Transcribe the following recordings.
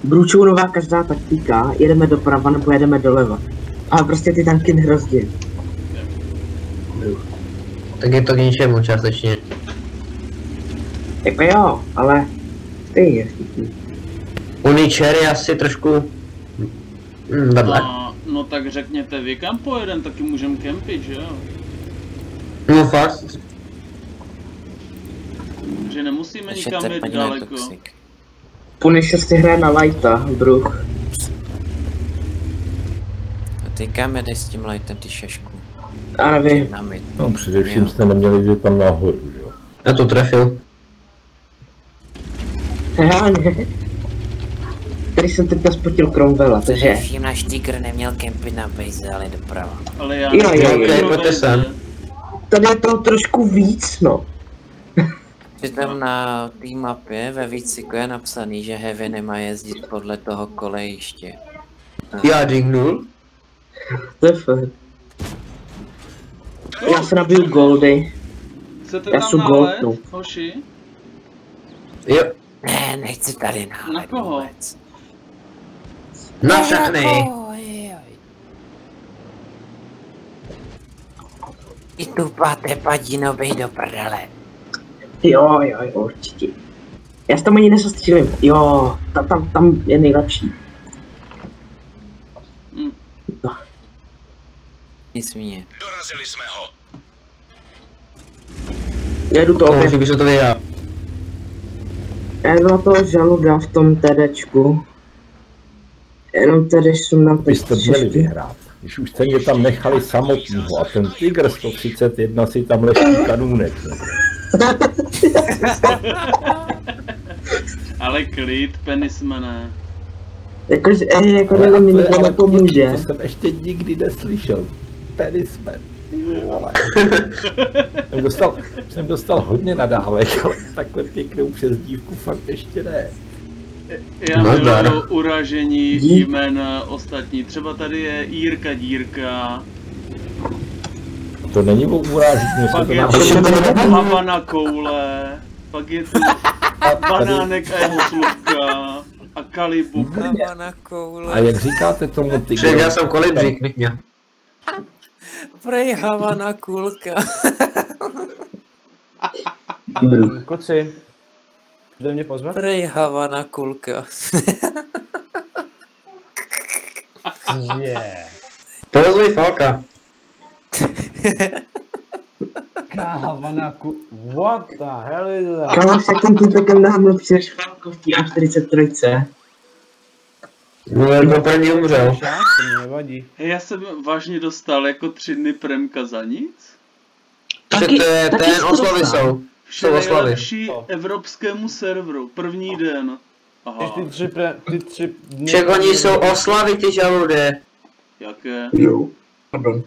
Bručounová každá taktika, jedeme doprava nebo jedeme doleva. Ale prostě ty tanky nerozdíl. Tak je to k ničemu částečně. Jako jo, ale stejně je vtipný. Uničer je asi trošku vedle. No tak řekněte vy kam pojedem, taky můžem kempit, že jo? No fakt. Že nemusíme nikam jít daleko. Punisher si hraje na lighta, bruch. A ty kam jedeš s tím lightem, ty šašku? Já nevím. No především jste neměli jít tam nahoru, jo. Já to trefil. Reálně. Tady jsem teďka spotil Cromwella, takže... Především náš tygr neměl kempit na base, ale doprava. Ale já Jo, pojďte sem. Tady je to trošku víc, no. Přitom na té mapě ve výcviku je napsaný, že Heavy nemá jezdit podle toho kolejiště. Já jingnul. To je fakt. Já se nabiju goldy. Chcete Já tam jsem nálet, goldnu. hoši? Jo. Ne, nechci tady nálet. Na koho? Vůbec. Na všechny. I tupáte padino, bej do prdele. Jo, určitě. Já se tam ani nesostřílím. Jo, tam je nejlepší. No. Nic mě. Dorazili jsme ho. Jedu to Koho, opět. že bych se to věděl. Já jdu na toho žaluda v tom TDčku. Jenom tady sundám Vy teď jste měli vyhrát. Když už jste mě tam nechali samotného a ten Tiger 131 si tam leží kanůnek. Ale klid, penismane. Jakože mi nikdo nepomůže. To jsem ještě nikdy neslyšel. Penisman. Jsem dostal hodně nadávek, ale takhle pěknou přezdívku fakt ještě ne. Já miluju uražení jmen ostatní. Třeba tady je Jirka Dírka. To není o urážení, Pak je tu Havana Koule. Pak je tu Banánek a jeho slupka. A Kalibu. Havana Koule. A jak říkáte tomu Však já Tigeru? jsem kolibřík, Mikňa. Prej Havana Kulka. Kluci, jde mě pozvat? Prej Havana Kulka. Yeah. Pozvi Falka. Havana Kulka. What the hell is that? Kámo, s jakým týpekem dávno přijdeš Falko v té A43. No, to první umřel. To mě nevadí. Hej, já jsem vážně dostal jako 3 dny premka za nic. Taky Ten oslavy jsou. Vše Jsou oslavy. nejlepší evropskému serveru. První den. Aha. Ty tři dny... Však oni jsou oslavy, ty žaludé. Jaké? Jo, pardon.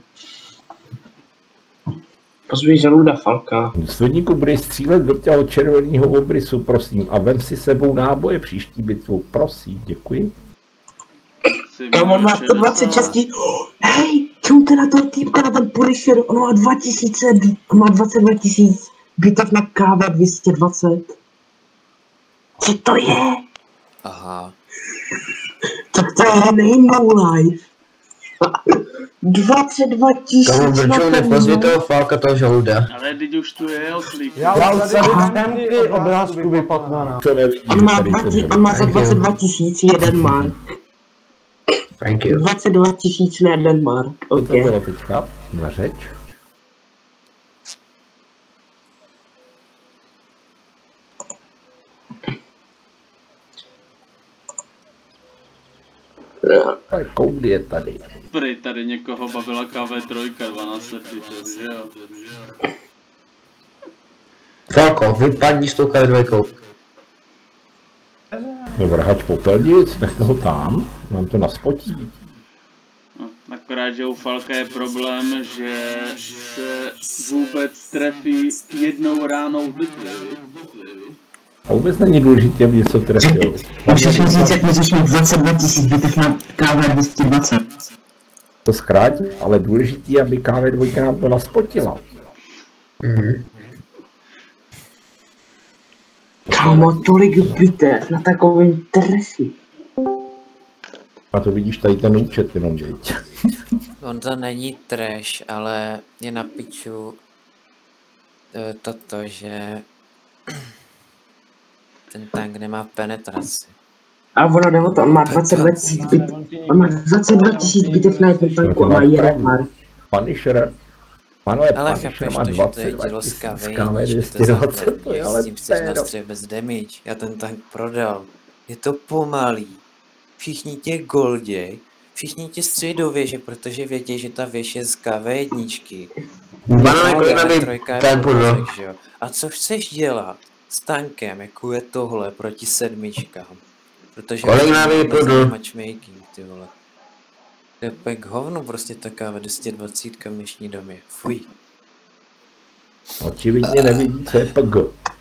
Pozvi žaluda Falka. Svodníku, budeš střílet do těho červeného obrysu, prosím, a vem si sebou náboje příští bitvu, prosím, děkuji. Kámo, on má 126. Hej, čumte na toho týpka, na ten Punisher, on má 2000, on má 22 000 bitev na KV 220. Co to je? Aha. Tak to je no life. 22 Tomu 000 brčou nepozvi toho Falka, toho žaluda. Ale teď už tu je oslík. Já už tady mám ty obrázku vypatlaná. To nevidím, On má za 22 000 jeden mark. Thank you. 22 000 na jeden mark, To ok. bylo teďka na řeč. Ale koud je tady. Prej, tady někoho bavila KV3, 12 lepší, že jo? Falko, vypadni s tou KV2. Vrhač popelnic, nech ho tam, mám to na spotí. No, akorát, že u Falka je problém, že se vůbec trefí jednou ránou v bitvě. A vůbec není důležité, aby něco trefil. Můžeš říct, jak můžeš mít 22 000 bitev na KV 220. To zkrátí, ale důležité, aby KV2 nám to naspotila. Kámo, tolik bitev na takovém trefi. A to vidíš tady ten účet jenom, děť. On to není trash, ale je na piču toto, že ten tank nemá penetraci. A ono jde o to, on má 22 000 bit, on má 22 000 bitev na jednom tanku a má jeden mar. Punisher. Panové, Ale Punisher chápeš má to, že to je 20 dílo z 220, to je ale s tím chceš nastřelit bez damage. Já ten tank prodal. Je to pomalý. Všichni tě golděj, všichni tě střelí do věže, protože vědí, že ta věž je z KV1. Panové, kolik nabíjí tank prodal? A co chceš dělat s tankem, jako je tohle, proti sedmičkám? Protože kolik nabíjí prodal? Matchmaking, ty vole. To je pek hovno, prostě taká 220 v dnešní době. Fuj. Očividně nevidí, co je PG.